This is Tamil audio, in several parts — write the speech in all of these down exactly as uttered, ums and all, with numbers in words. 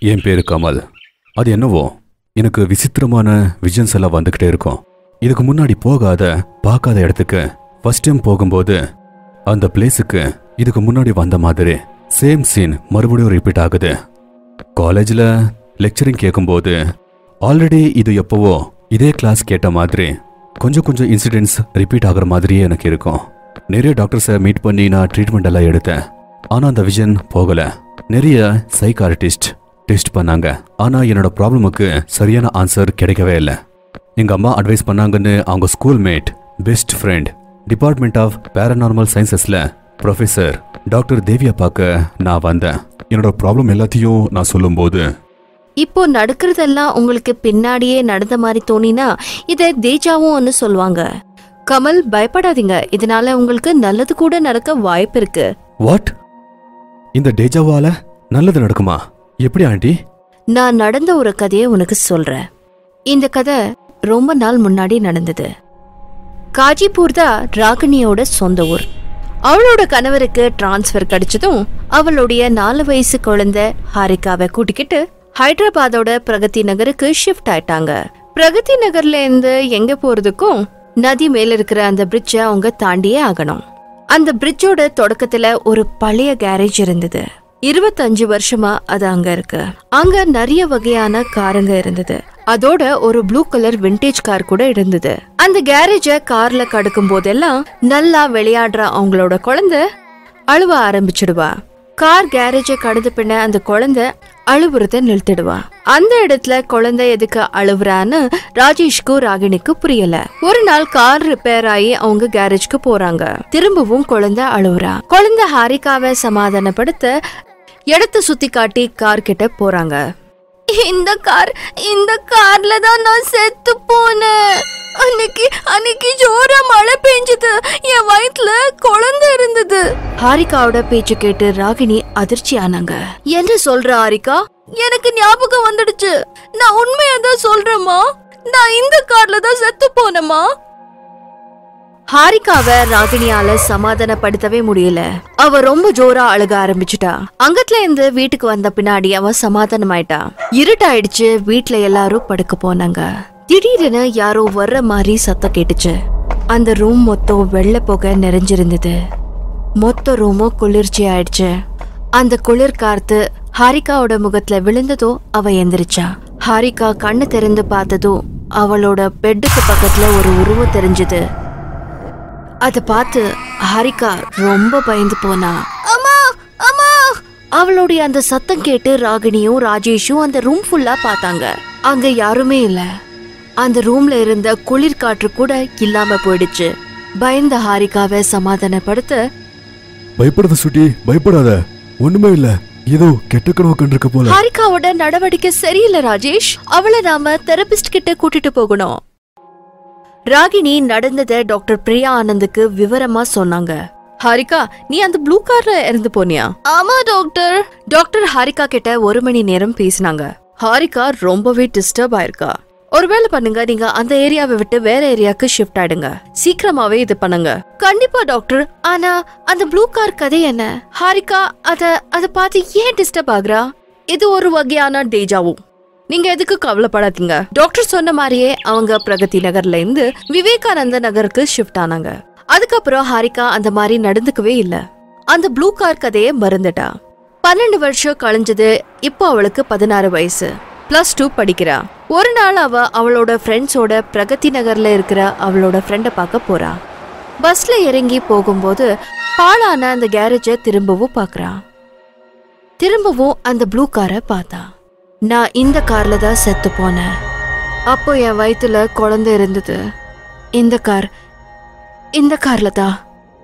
என் பேரு கமல். அது என்னவோ எனக்கு விசித்திரமான விஷன்ஸ் எல்லாம் வந்துகிட்டே இருக்கும். இதுக்கு முன்னாடி போகாத பார்க்காத இடத்துக்கு ஃபர்ஸ்ட் டைம் போகும்போது அந்த பிளேஸுக்கு இதுக்கு முன்னாடி வந்த மாதிரி சேம் சீன் மறுபடியும் ரிப்பீட் ஆகுது. காலேஜில் லெக்சரிங் கேட்கும்போது ஆல்ரெடி இது எப்போவோ இதே கிளாஸ் கேட்ட மாதிரி கொஞ்சம் கொஞ்சம் இன்சிடென்ட்ஸ் ரிப்பீட் ஆகிற மாதிரியே எனக்கு இருக்கும். நிறைய டாக்டர்ஸை மீட் பண்ணி நான் ட்ரீட்மெண்ட் எல்லாம் எடுத்தேன். ஆனால் அந்த விஷன் போகலை. நிறைய சைக்கார்டிஸ்ட் டெஸ்ட் பண்ணாங்க. ஆனால் என்னோட ப்ராப்ளமுக்கு சரியான ஆன்சர் கிடைக்கவே இல்லை. எங்கள் அம்மா அட்வைஸ் பண்ணாங்கன்னு அவங்க schoolmate, best friend, department of paranormal சயின்சஸில் ப்ரொஃபஸர் டாக்டர் தேவியா பார்க்க நான் வந்தேன். என்னோட ப்ராப்ளம் எல்லாத்தையும் நான் சொல்லும்போது, இப்போ நடக்கிறதெல்லாம் உங்களுக்கு பின்னாடியே நடந்த மாதிரி தோணினா இதை தேஜாவும் சொல்லுவாங்க. கமல், பயப்படாதீங்க, இதனால உங்களுக்கு நல்லது கூட நடக்க வாய்ப்பு இருக்கு. வாட்? இந்த டேஜாவால நல்லது நடக்குமா? எப்படி ஆண்டி? நான் நடந்த ஒரு கதையை உனக்கு சொல்றேன். இந்த கதை ரொம்ப நாள் முன்னாடி நடந்தது. காஜிபூர் தான் ராகினியோட சொந்த ஊர். அவளோட கணவருக்கு டிரான்ஸ்பர் கிடைச்சதும் அவளுடைய நாலு வயசு குழந்தை ஹாரிகாவை கூட்டிக்கிட்டு ஹைதராபாதோட பிரகதி நகருக்கு ஷிஃப்ட் ஆயிட்டாங்க. பிரகதி நகர்ல இருந்து எங்க போறதுக்கும் நதி மேல இருக்கிற அந்த பிரிட்ஜை அவங்க தாண்டியே ஆகணும். அந்த பிரிட்ஜோட தொடக்கத்துல ஒரு பழைய கேரேஜ் இருந்தது. இருபத்தஞ்சு வருஷமா அது அங்க இருக்கு. அங்க நிறைய வகையான காருங்க இருந்தது. அதோட ஒரு ப்ளூ கலர் விண்டேஜ் கார் கூட இருந்தது. அந்த கேரேஜ கார்ல கடக்கும் போதெல்லாம் நல்லா விளையாடுற அவங்களோட குழந்தை அழுவ ஆரம்பிச்சிடுவா. கார் கேரேஜ கடந்து பின்ன அந்த குழந்தை அழுவுறத நிறுத்திடுவா. அந்த இடத்துல குழந்தை எதுக்கு அழுவுறான்னு ராஜேஷ்க்கு ராகினிக்கு புரியல. ஒரு நாள் கார் ரிப்பேர் ஆகி அவங்க கேரேஜ்க்கு போறாங்க. திரும்பவும் குழந்தை அழுவுறா. குழந்தை ஹாரிகாவை சமாதானப்படுத்த இடத்த சுத்தி காட்டி கார் கிட்ட போறாங்க. இந்த கார் இந்த கார்ல தான் நான் செத்து போனேன். அன்னைக்கு அன்னைக்கு ஜோரா மழை பெஞ்சது. என் வயிற்றுல குழந்தை இருந்தது. ஹாரிகாவோட பேச்சு கேட்டு ராகினி அதிர்ச்சி ஆனாங்க. என்ன சொல்ற ஹாரிகா? எனக்கு ஞாபகம் வந்துடுச்சு. நான் உண்மையாதான் சொல்றேம்மா. நான் இந்த கார்ல தான் செத்து போனேம்மா. ஹாரிகாவை ராகினியால சமாதானப்படுத்தவே முடியல. அவ ரொம்ப ஜோரா அழுக ஆரம்பிச்சுட்டா. அங்கத்துல இருந்து வீட்டுக்கு வந்த பின்னாடி அவ சமாதானம் ஆயிட்டா. இருட்டாயிடுச்சு. வீட்டுல எல்லாரும் படுக்க போனாங்க. திடீரென யாரோ வர்ற மாதிரி சத்தம் கேட்டுச்சு. அந்த ரூம் மொத்தம் வெள்ளை புகை நிறைஞ்சிருந்தது. மொத்த ரூமும் குளிர்ச்சி ஆயிடுச்சு. அந்த குளிர் காத்து ஹாரிகாவோட முகத்துல விழுந்ததோ அவ எந்திரிச்சா. ஹாரிகா கண்ணு திறந்து பார்த்ததும் அவளோட பெட்டுக்கு பக்கத்துல ஒரு உருவம் தெரிஞ்சது. அத பார்த்து ஹாரிகா ரொம்ப பயந்து போனா. அம்மா அம்மா! அவளுடைய அந்த சத்தம் கேட்டு ராகினியும் ராஜேஷும் அந்த ரூம் ஃபுல்லா பார்த்தாங்க. அங்க யாருமே இல்ல. அந்த ரூம்ல இருந்த குளிர் காற்று கூட இல்லாம போயிடுச்சு. பயந்த ஹாரிகாவை சமாதானப்படுத்த, பயப்படாத சுட்டி, பயப்படாத, ஒண்ணுமே இல்ல, ஏதோ கெட்ட கனவு கண்டிருக்க போல. ஹாரிகாவோட நடவடிக்கை சரியில்லை ராஜேஷ். அவளை நாம தெரபிஸ்ட் கிட்ட கூட்டிட்டு போகணும். ராகினி நடந்ததை டாக்டர் பிரியா ஆனந்துக்கு விவரமா சொன்னாங்க. ஹாரிகா, நீ அந்த ப்ளூ கார்ல இறந்து போனியா? ஆமா டாக்டர். டாக்டர் ஹாரிகா கிட்ட ஒரு மணி நேரம் பேசினாங்க. ஹாரிகா ரொம்பவே டிஸ்டர்ப் ஆயிருக்கா. ஒரு வேலை பண்ணுங்க, நீங்க அந்த ஏரியாவை விட்டு வேற ஏரியாவுக்கு ஷிஃப்ட் ஆயிடுங்க. சீக்கிரமாவே இது பண்ணுங்க. கண்டிப்பா டாக்டர். ஆனா அந்த ப்ளூ கார் கதை என்ன? ஹாரிகா அத அத பார்த்து ஏன் டிஸ்டர்ப் ஆகுறா? இது ஒரு வகையான டேஜாவும். நீங்க எதுக்கு கவலைப்படாதீங்க. டாக்டர் சொன்ன மாதிரியே அவங்க பிரகதி நகர்ல இருந்து விவேகானந்த நகருக்கு ஷிஃப்ட் ஆனாங்க. அதுக்கப்புறம் ஹாரிகா அந்த மாதிரி நடந்துக்கவே இல்ல. அந்த ப்ளூ கார் கதையை மறந்துட்டா. பன்னெண்டு வருஷம் கழிஞ்சது. இப்போ அவளுக்கு பதினாறு வயசு. பிளஸ் டூ படிக்கிறா. ஒரு நாள் அவ அவளோட ஃப்ரெண்ட்ஸோட பிரகதி நகர்ல இருக்கிற அவளோட ஃப்ரெண்ட பார்க்க போறா. பஸ்ல இறங்கி போகும்போது பாழான அந்த கேரேஜ திரும்பவும் பாக்குறா. திரும்பவும் அந்த ப்ளூ காரை பார்த்தா. நான் இந்த கார்ல தான் செத்து போனேன். அப்போ என் வயிற்றுல குழந்தை இருந்தது. இந்த கார் இந்த கார்ல தான்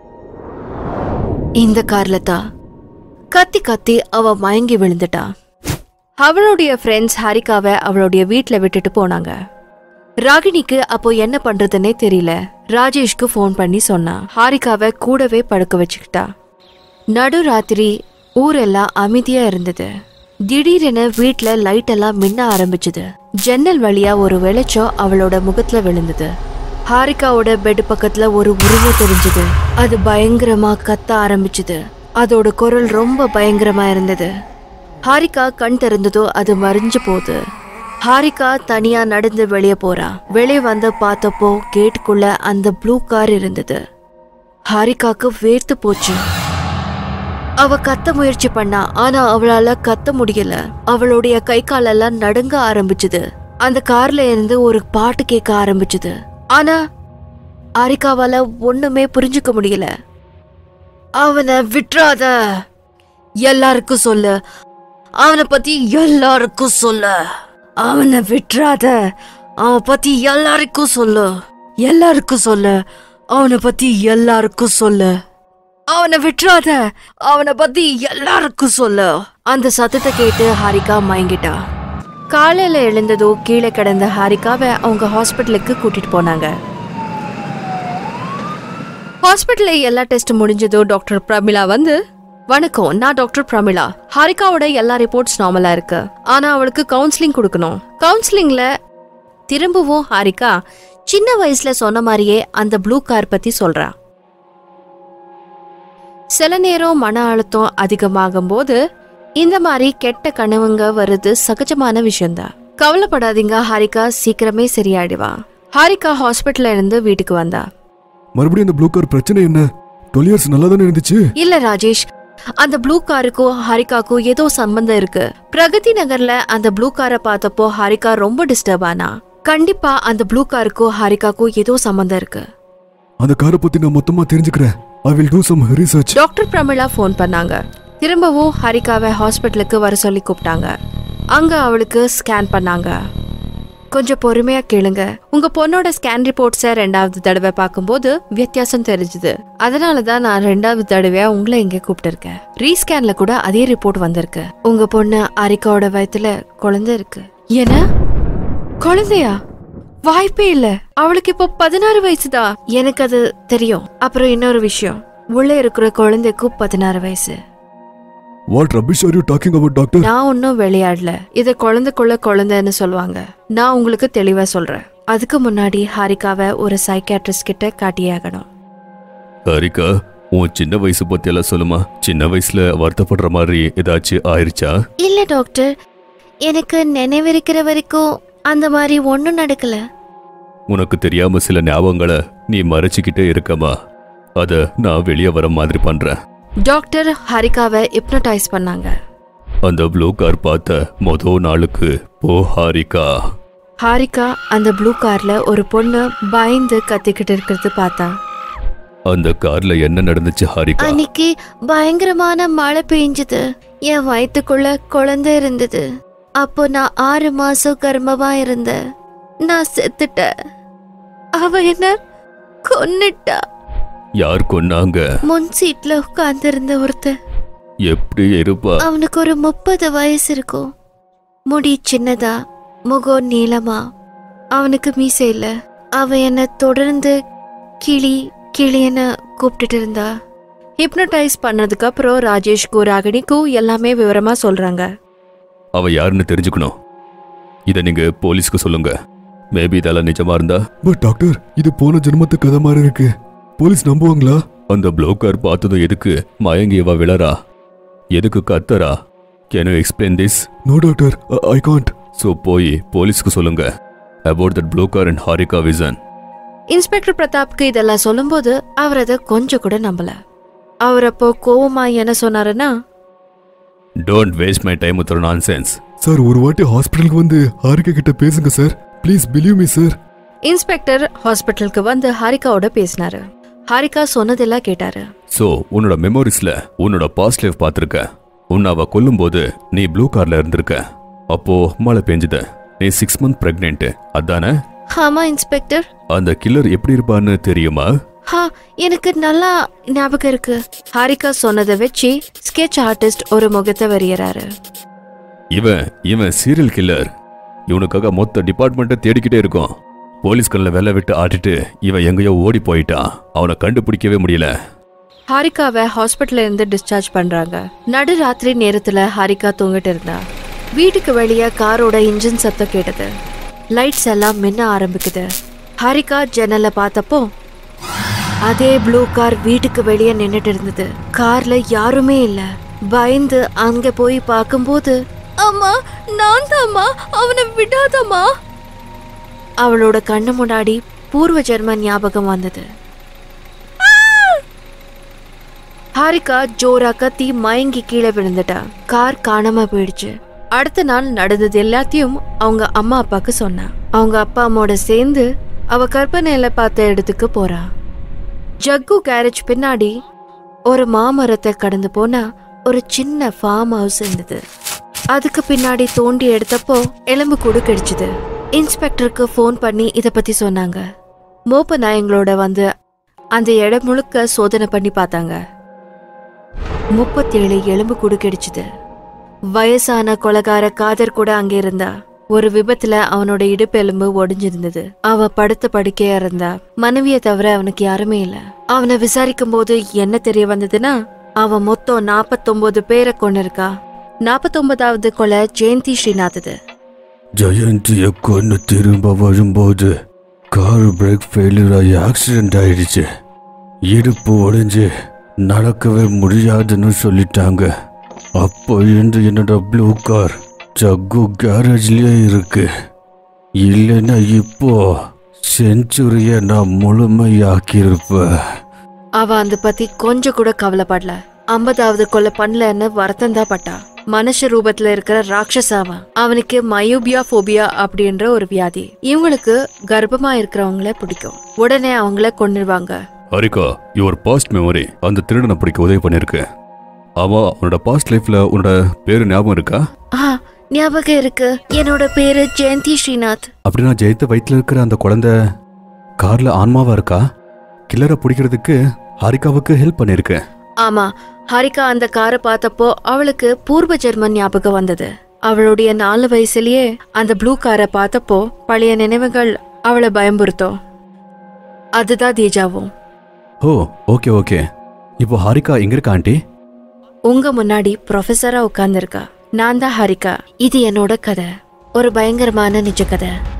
இந்த கார்ல தான் கத்தி கத்தி அவ மயங்கி விழுந்துட்டா. அவளுடைய ஃப்ரெண்ட்ஸ் ஹாரிகாவை அவளுடைய வீட்டுல விட்டுட்டு போனாங்க. ராகினிக்கு அப்போ என்ன பண்றதுன்னே தெரியல. ராஜேஷ்க்கு போன் பண்ணி சொன்னா. ஹாரிகாவை கூடவே படுக்க வச்சுக்கிட்டா. நடு ராத்திரி ஊரெல்லாம் அமைதியா இருந்தது. திடீரென வீட்டுல லைட் எல்லாம் மின்ன ஆரம்பிச்சது. ஜன்னல் வழியா ஒரு வெளிச்சம் அவளோட முகத்துல விழுந்தது. ஹாரிகாவோட பெட் பக்கத்துல ஒரு உருவம் தெரிஞ்சது. அது பயங்கரமா கத்த ஆரம்பிச்சது. அதோட குரல் ரொம்ப பயங்கரமா இருந்தது. ஹாரிகா கண் திறந்ததோ அது மறைஞ்சு போகுது. ஹாரிகா தனியா நடந்து வெளியே போறா. வெளியே வந்து பார்த்தப்போ கேட்டுக்குள்ள அந்த ப்ளூ கார் இருந்தது. ஹாரிகாக்கு வேர்த்து போச்சு. அவ கத்த முயற்சி பண்ணா, ஆனா அவளால கத்த முடியல. அவளுடைய கை காலெல்லாம் நடுங்க ஆரம்பிச்சுது. அந்த கார்ல இருந்து ஒரு பாட்டு கேட்க ஆரம்பிச்சுது. ஆனா ஹாரிகாவால ஒண்ணுமே புரிஞ்சுக்க முடியல. அவனை விட்டுறாத, எல்லாருக்கும் சொல்லு, அவனை பத்தி எல்லாருக்கும் சொல்லு, அவனை விட்டுறாத, அவனை பத்தி எல்லாருக்கும் சொல்லு, எல்லாருக்கும் சொல்லு, அவனை பத்தி எல்லாருக்கும் சொல்லு, அவனை விட்டுறாத, அவனை பத்தி எல்லாருக்கும் சொல்லு. அந்த சத்தத்தை கேட்டு ஹாரிகா மயங்கிட்டா. காலையில எழுந்ததோ கீழே கிடந்த ஹாரிகாவை அவங்க ஹாஸ்பிட்டலுக்கு கூட்டிட்டு போனாங்க. ஹாஸ்பிட்டல்ல எல்லா டெஸ்ட் முடிஞ்சதோ டாக்டர் பிரமிளா வந்து, வணக்கம், நான் டாக்டர் பிரமிளா. ஹாரிகாவோட எல்லா ரிப்போர்ட்ஸ் நார்மலா இருக்கு. ஆனா அவளுக்கு கவுன்சிலிங் கொடுக்கணும். கவுன்சிலிங்ல திரும்பவும் ஹாரிகா சின்ன வயசுல சொன்ன மாதிரியே அந்த ப்ளூ கார் பத்தி சொல்றா. சில நேரம் மன அழுத்தம் அதிகமாகும் போது இந்த மாதிரி கெட்ட கனவுங்க வருது சகஜமான விஷயம்தான். கவலைப்படாதீங்க, ஹாரிகா சீக்கிரமே சரியாயிடுவா. ஹாரிகா ஹாஸ்பிட்டல்ல இருந்து வீட்டுக்கு வந்தா. மறுபடியும் அந்த ப்ளூ கார் பிரச்சனை என்ன? டுவெல் இயர்ஸ் நல்லா தானே இருந்துச்சு. இல்ல ராஜேஷ், அந்த ப்ளூ காருக்கும் ஹாரிகாக்கும் ஏதோ சம்பந்தம் இருக்கு. பிரகதி நகர்ல அந்த ப்ளூ காரை பார்த்தப்போ ஹாரிகா ரொம்ப டிஸ்டர்ப் ஆனா. கண்டிப்பா அந்த ப்ளூ காருக்கும் ஹாரிகாக்கும் ஏதோ சம்பந்தம் இருக்கு. அந்த காரை பத்தி நான் மொத்தமா தெரிஞ்சுக்கிறேன். I will do some research. Doctor Pramila phone பண்ணாங்க. திரும்பவும் ஹாரிகாவை ஹாஸ்பிட்டலுக்கு வர சொல்லி கூப்பிட்டாங்க. அங்க அவளுக்கு ஸ்கேன் பண்ணாங்க. கொஞ்சம் பொறுமையா கேளுங்க. உங்க பொண்ணோட ஸ்கேன் ரிப்போர்ட்ஸை ரெண்டாவது தடவை பார்க்கும்போது வித்தியாசம் தெரிஞ்சுது. அதனாலதான் நான் ரெண்டாவது தடவையா உங்களை இங்க கூப்பிட்டு இருக்கேன். ரீஸ்கேன்ல கூட அதே ரிப்போர்ட் வந்திருக்கு. உங்க பொண்ணு ஹாரிகாவோட வயத்துல குழந்தை இருக்கு. என்ன குழந்தையா? வாய்ப்பே இல்ல. அவளுக்கு இப்போ பதினாறு வயசுதான். எனக்கு அது தெரியும். அப்புறம் இன்னொரு விஷயம், உள்ள இருக்கிற குழந்தைக்கு பதினாறு வயசு. What rubbish are you talking about, doctor? நான் ஒன்னும் விளையாடல. இத குழந்தைக்குள்ள குழந்தைன்னு சொல்லுவாங்க. நான் உங்களுக்கு தெளிவா சொல்றேன். அதுக்கு முன்னாடி ஹாரிகாவை ஒரு சைக்கியாட்ரிஸ்ட் கிட்ட காட்டியாகணும். ஹாரிகா, உன் சின்ன வயசு பத்தி எல்லாம் சொல்லுமா. சின்ன வயசுல வருத்தப்படுற மாதிரி ஏதாச்சும் ஆயிருச்சா? இல்ல டாக்டர், எனக்கு நினைவிருக்கிற வரைக்கும் அந்த மாதிரி ஒன்னும் நடக்கல. உனக்கு தெரியாம சில ஞாபகங்களை நீ மறைச்சிக்கிட்டே இருக்கமா. அத நான் வெளியே வர மாதிரி பண்றேன். டாக்டர் ஹாரிகாவை ஹிப்னோடைஸ் பண்ணாங்க. அந்த ப்ளூ கார் பார்த்த மொத நாளுக்கு போ ஹாரிகா. ஹாரிகா அந்த ப்ளூ கார்ல ஒரு பொண்ணு பயந்து கத்திக்கிட்டு இருக்கிறது பார்த்தா. அந்த கார்ல என்ன நடந்துச்சு ஹாரிகா? அன்னைக்கு பயங்கரமான மழை பெஞ்சது. என் வயிற்றுக்குள்ள குழந்தை இருந்தது. அப்போ நான் ஆறு மாசம் கர்ப்பமா இருந்தேன். நான் செத்துட்டேன். அவ என்ன கொன்னுட்டா. யார் கொன்னாங்க? முன் சீட்ல உட்கார்ந்து இருந்த ஒருத்தன். எப்படி இருப்பா? அவனுக்கு ஒரு முப்பது வயசு இருக்கும். முடி சின்னதா, முகம் நீளமா. அவனுக்கு மீசை இல்ல. அவ என்ன தொடர்ந்து கிளி கிளின்னு கூப்பிட்டுட்டு இருந்தா. ஹிப்னோடைஸ் பண்ணதுக்கு அப்புறம் ராஜேஷ்க்கும் ராகினிக்கும் எல்லாமே விவரமா சொல்றாங்க. அவ யாருன்னு தெரிஞ்சுக்கணும். இத நீங்க போலீஸ்க்கு சொல்லுங்க. மேபி இதெல்லாம் நிஜமா இருந்தா. பட் டாக்டர், இது போன ஜென்மத்து கதை மாதிரி இருக்கு. போலீஸ் நம்புவாங்களா? அந்த ப்ளூ கார் பார்த்ததும் எதுக்கு மயங்கியவா விழறா? எதுக்கு கத்தரா? Can you explain this? No doctor, I can't. So போய் போலீஸ்க்கு சொல்லுங்க about that blue car and Harika vision. Inspector பிரதாப்க்கு இதெல்லாம் சொல்லும்போது அவர் அதை கொஞ்சம் கூட நம்பல. அவர் அப்போ கோவமா என்ன சொன்னாருன்னா, Don't waste my time with your nonsense. Sir, ஒரு வாட்டி ஹாஸ்பிட்டலுக்கு வந்து ஹாரிகா கிட்ட பேசுங்க sir. Please believe me sir. Inspector ஹாஸ்பிட்டலுக்கு வந்து ஹாரிகாவோட பேசினாரு. ஹாரிகா சொன்னதெல்லாம் கேட்டாரு. சோ உன்னோட மெமோரிஸ்ல உன்னோட பாஸ்ட் லைஃப் பாத்திருக்க. உன்னை அவ கொல்லும் போது நீ ப்ளூ கார்ல இருந்திருக்க. அப்போ மழை பெஞ்சது. நீ சிக்ஸ் மந்த் பிரெக்னென்ட், அதானே? ஆமா இன்ஸ்பெக்டர். அந்த கில்லர் எப்படி இருப்பான்னு தெரியுமா? ஹா, எனக்கு நல்லா ஞாபகம் இருக்கு. ஹாரிகா சொன்னதை வச்சு ஸ்கெட்ச் ஆர்டிஸ்ட் ஒரு முகத்தை வரையறாரு. இவன் இவன் சீரியல் கில்லர். இவனுக்காக மொத்த டிபார்ட்மெண்ட்டை தேடிக்கிட்டே இருக்கும். போலீஸ்கள்ல வேலை விட்டு ஆட்டிட்டு இவன் எங்கேயோ ஓடி போயிட்டான். அவனை கண்டுபிடிக்கவே முடியல. ஹாரிகாவை ஹாஸ்பிட்டல்ல இருந்து டிஸ்சார்ஜ் பண்றாங்க. நடு ராத்திரி நேரத்துல ஹாரிகா தூங்கிட்டு இருந்தா. வீட்டுக்கு வெளியே காரோட இன்ஜின் சத்தம் கேட்டது. லைட்ஸ் எல்லாம் மின்ன ஆரம்பிக்குது. ஹாரிகா ஜன்னல பார்த்தப்போ அதே ப்ளூ கார் வீட்டுக்கு வெளியே நின்னுட்டு இருந்தது. கார்ல யாருமே இல்ல. பயந்து அங்க போய் பார்க்கும்போது, அம்மா நான் தாம்மா, அவனை விடாதம்மா. அவளோட கண்ணு முன்னாடி பூர்வ ஜென்ம ஞாபகம் வந்தது. ஹாரிகா ஜோரா கத்தி மயங்கி கீழே விழுந்துட்டா. கார் காணாம போயிடுச்சு. அடுத்த நாள் நடந்தது எல்லாத்தையும் அவங்க அம்மா அப்பாக்கு சொன்னா. அவங்க அப்பா அம்மாவோட சேர்ந்து அவ கற்பனையில பார்த்த இடத்துக்கு போறா. ஜக்கு கேரேஜ் பின்னாடி ஒரு மாமரத்தை கடந்து போனா ஒரு சின்ன ஃபார்ம் ஹவுஸ் இருந்தது. அதுக்கு பின்னாடி தோண்டி எடுத்தப்போ எலும்பு கூடு கிடைச்சது. இன்ஸ்பெக்டருக்கு போன் பண்ணி இத பத்தி சொன்னாங்க. மோப்ப நாயங்களோட வந்து அந்த இடம் முழுக்க சோதனை பண்ணி பார்த்தாங்க. முப்பத்தி ஏழு எலும்பு கூடு கிடைச்சது. வயசான கொலகார காதர் கூட அங்க இருந்தா. ஒரு விபத்துல அவனோட இடுப்பு எலும்பு ஒடிஞ்சிருந்தது. அவ படுத்த படுக்கையா இருந்தா. மனைவியை தவிர அவனுக்கு யாருமே இல்ல. அவனை விசாரிக்கும் போது என்ன தெரிய வந்ததுன்னா, அவன் மொத்தம் நாப்பத்தொன்பது பேரை கொண்டு இருக்கா. நாப்பத்தொன்பதாவது கொலை ஜெயந்தி ஸ்ரீநாத். ஜெயந்திய கொண்டு திரும்ப வரும்போது கார் பிரேக் ஃபெயிலியர் ஆகி ஆக்சிடென்ட் ஆயிடுச்சு. இடுப்பு உடைஞ்சு நடக்கவே முடியாதுன்னு சொல்லிட்டாங்க. அப்போ இருந்து என்னோட ப்ளூ கார் ஜக்கு கேரேஜ்லயே இருக்கு. இல்லைன்னா இப்போ செஞ்சுரிய நான் முழுமையாக்கியிருப்பேன். அவ அந்த பத்தி கொஞ்சம் கூட கவலைப்படல. ஐம்பதாவது கொலை பண்ணலன்னு வருத்தம் தான் பட்டா. மனுஷ ரூபத்துல இருக்கிற ராட்சசாவன். அவனுக்கு மயோபியா போபியா அப்படின்ற ஒரு வியாதி. இவங்களுக்கு கர்ப்பமா இருக்கிறவங்கள பிடிக்கும். உடனே அவங்கள கொன்னுருவாங்க. ஹரிகா, யுவர் பாஸ்ட் மெமரி அந்த திருடனை பிடிக்க உதவி பண்ணிருக்கு. ஆமா, உன்னோட பாஸ்ட் லைஃப்ல உன்னோட பேரு ஞாபகம் இருக்கா? ஆ, ஞாபகம் இருக்கு. என்னோட பேரு ஜெயந்தி ஸ்ரீநாத். அப்படின்னா ஜெயந்தி வயிற்றுல இருக்கிற அந்த குழந்தை கார்ல ஆன்மாவா இருக்கா? கில்லரை பிடிக்கிறதுக்கு ஹரிகாவுக்கு ஹெல்ப் பண்ணிருக்கு. ஆமா, ஹரிகா அந்த காரை பார்த்தப்போ அவளுக்கு பூர்வ ஜெர்மன் ஞாபகம் வந்தது. அவளுடைய நாலு வயசுலயே அந்த ப்ளூ காரை பார்த்தப்போ பழைய நினைவுகள் அவளை பயம்புறுத்தோம். அதுதான் தேஜாவும். ஓ, ஓகே ஓகே. இப்போ ஹரிகா எங்க இருக்கா ஆண்டி? உங்க முன்னாடி ப்ரொஃபஸரா உட்கார்ந்து இருக்கா. நான் தான் ஹரிகா. இது என்னோட கதை. ஒரு பயங்கரமான நிஜ கதை.